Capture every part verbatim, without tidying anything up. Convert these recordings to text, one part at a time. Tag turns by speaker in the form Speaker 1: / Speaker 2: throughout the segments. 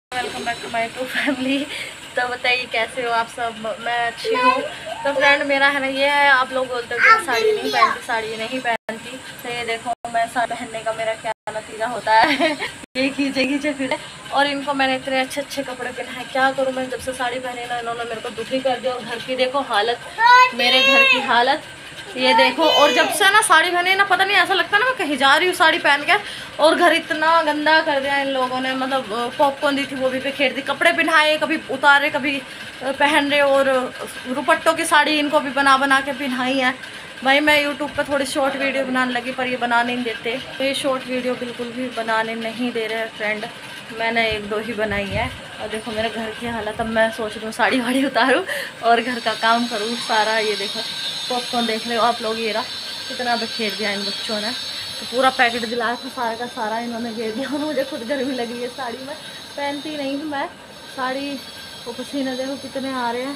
Speaker 1: Welcome back to my to family. तो बताइए कैसे हो आप सब। मैं अच्छी हूँ। तो फ्रेंड मेरा है ना ये है, आप लोग बोलते हो कि साड़ी नहीं पहनती साड़ी नहीं पहनती। तो ये देखो मैं साड़ी पहनने का मेरा क्या नतीजा होता है। ये खींचे खींचे फिर और इनको मैंने इतने अच्छे अच्छे कपड़े पहनाए, क्या करूँ मैं। जब से साड़ी पहनी ना इन्होंने मेरे को दुखी कर दिया। और घर की देखो हालत, मेरे घर की हालत ये देखो। और जब से ना साड़ी पहनी ना, पता नहीं ऐसा लगता है ना मैं कहीं जा रही हूँ साड़ी पहन के। और घर इतना गंदा कर दिया इन लोगों ने, मतलब पॉपकॉर्न दी थी वो भी फेंक दी, कपड़े पहनाए कभी उतारे कभी पहन रहे। और रुपट्टों की साड़ी इनको भी बना बना के पहनाई है। भाई मैं यूट्यूब पर थोड़ी शॉर्ट वीडियो बनाने लगी पर ये बनाने नहीं देते। तो ये शॉर्ट वीडियो बिल्कुल भी बनाने नहीं दे रहे हैं फ्रेंड। मैंने एक दो ही बनाई है। और देखो मेरे घर की हालत। अब मैं सोच रही हूँ साड़ी वाड़ी उतारूँ और घर का काम करूँ सारा। ये देखो पॉपकॉर्न देख रहे हो आप लोग, ये रहा कितना बिखेर दिया इन बच्चों ने। तो पूरा पैकेट दिलाया था सारा का सारा इन्होंने घेर दिया। और मुझे खुद गर्मी लगी है साड़ी में, पहनती नहीं हूँ मैं साड़ी। तो पसीने देखो कितने आ रहे हैं।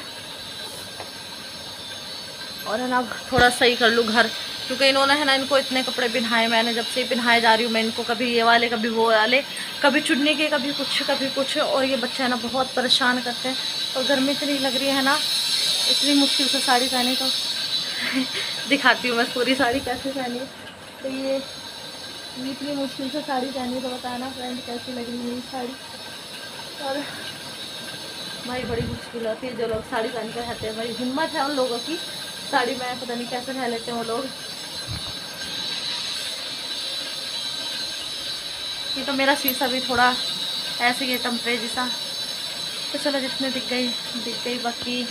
Speaker 1: और है ना थोड़ा सही कर लूँ घर, क्योंकि इन्होंने है ना इनको इतने कपड़े पहनाए। मैंने जब से ही पहनाए जा रही हूँ मैं इनको, कभी ये वाले कभी वो वाले, कभी चुन्नी के कभी कुछ कभी कुछ। और ये बच्चे है ना बहुत परेशान करते हैं। और गर्मी इतनी लग रही है ना, इतनी मुश्किल से साड़ी पहने तो दिखाती हूँ मैं पूरी साड़ी कैसे पहनी। तो ये इतनी मुश्किल से साड़ी पहनी तो बताना फ्रेंड कैसी लग रही मेरी साड़ी। और भाई बड़ी मुश्किल होती है जो लोग साड़ी पहन कर रहते हैं। भाई हिम्मत है उन लोगों की, साड़ी में पता नहीं कैसे रह लेते हैं वो लोग। ये तो मेरा शीशा भी थोड़ा ऐसे ही टम्परे जैसा। तो चलो जितने दिख गई दिख गई बाकी।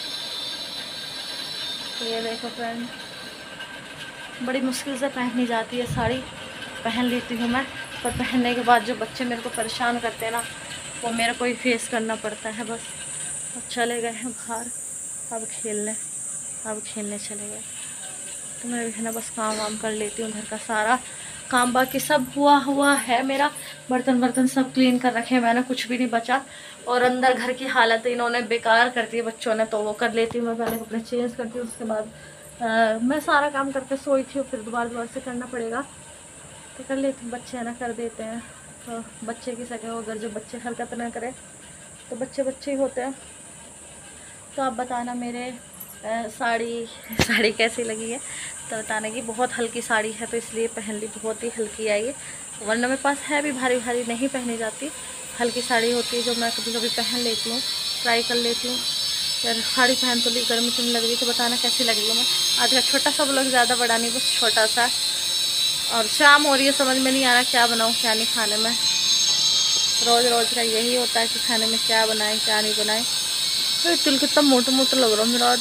Speaker 1: तो ये देखो फ्रेंड बड़ी मुश्किल से पहनी जाती है साड़ी, पहन लेती हूँ मैं। पर पहनने के बाद जो बच्चे मेरे को परेशान करते हैं ना, वो मेरे को ही फेस करना पड़ता है बस। अब चले गए हैं बाहर, अब खेलने अब खेलने चले गए। तो मैं भी है ना बस काम वाम कर लेती हूँ, घर का सारा काम बाकी सब हुआ हुआ है मेरा। बर्तन बर्तन सब क्लीन कर रखे हैं मैंने, कुछ भी नहीं बचा। और अंदर घर की हालत इन्होंने बेकार कर दी है बच्चों ने, तो वो कर लेती हूँ मैं। पहले कपड़े चेंज करती हूँ, उसके बाद आ, मैं सारा काम करके सोई थी, फिर दोबारा दोबारा से करना पड़ेगा तो कर लेती हूँ। बच्चे है ना कर देते हैं, तो बच्चे की सके हो, अगर जो बच्चे हरकत ना करें तो बच्चे बच्चे ही होते हैं। तो आप बताना मेरे आ, साड़ी साड़ी कैसी लगी है। तो बताने की बहुत हल्की साड़ी है तो इसलिए पहन ली, बहुत ही हल्की है ये। वरना मेरे पास है भी भारी भारी, नहीं पहनी जाती। हल्की साड़ी होती है जो मैं कभी कभी पहन लेती हूँ, ट्राई कर लेती हूँ। यार साड़ी पहन तो ली, गर्मी तो नहीं लग रही। तो बताना कैसी लग रही है। मैं आज का छोटा सा ब्लॉग, ज़्यादा बड़ा नहीं, बस छोटा सा। और शाम हो रही है, समझ में नहीं आ रहा क्या बनाऊँ क्या नहीं खाने में। रोज़ रोज़ का यही होता है कि खाने में क्या बनाएं क्या नहीं बनाएं। तो तिल कितना मोटा मोटा लग रहा है मेरा आज।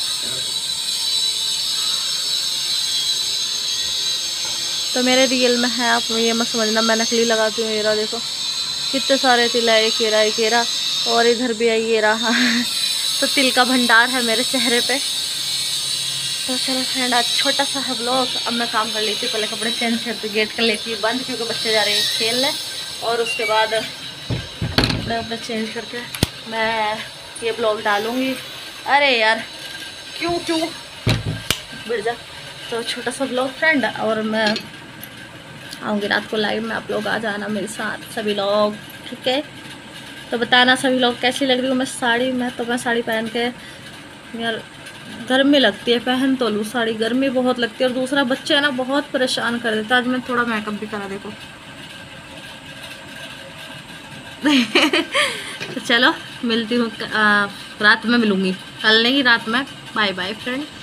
Speaker 1: तो मेरे रियल में है, आप ये मत समझना मैं नकली लगाती हूँ। ये रहा देखो कितने सारे तिल है, एक येरा एक येरा। और इधर भी है ये रहा। तो तिल का भंडार है मेरे चेहरे पे। तो चलो फ्रेंड आज छोटा सा है ब्लॉग। अब मैं काम कर लेती हूँ, पहले कपड़े चेंज करती, गेट कर लेती हूँ बंद, क्योंकि बच्चे जा रहे हैं खेलने। और उसके बाद कपड़े वपड़े चेंज करके मैं ये ब्लॉग डालूँगी। अरे यार क्यों क्यों बिड़ जा। तो छोटा सा ब्लॉग फ्रेंड, और मैं आऊँगी रात को लाइव में, आप लोग आ जाना मेरे साथ सभी लोग, ठीक है। तो बताना सभी लोग कैसी लग रही हूँ मैं साड़ी में। तो मैं साड़ी पहन के यार गर्मी लगती है, पहन तो लूँ साड़ी, गर्मी बहुत लगती है। और दूसरा बच्चे है ना बहुत परेशान कर देते। आज मैं थोड़ा मेकअप भी करा देखो। तो चलो मिलती हूँ, रात में मिलूँगी, कल नहीं रात में। Bye bye friend.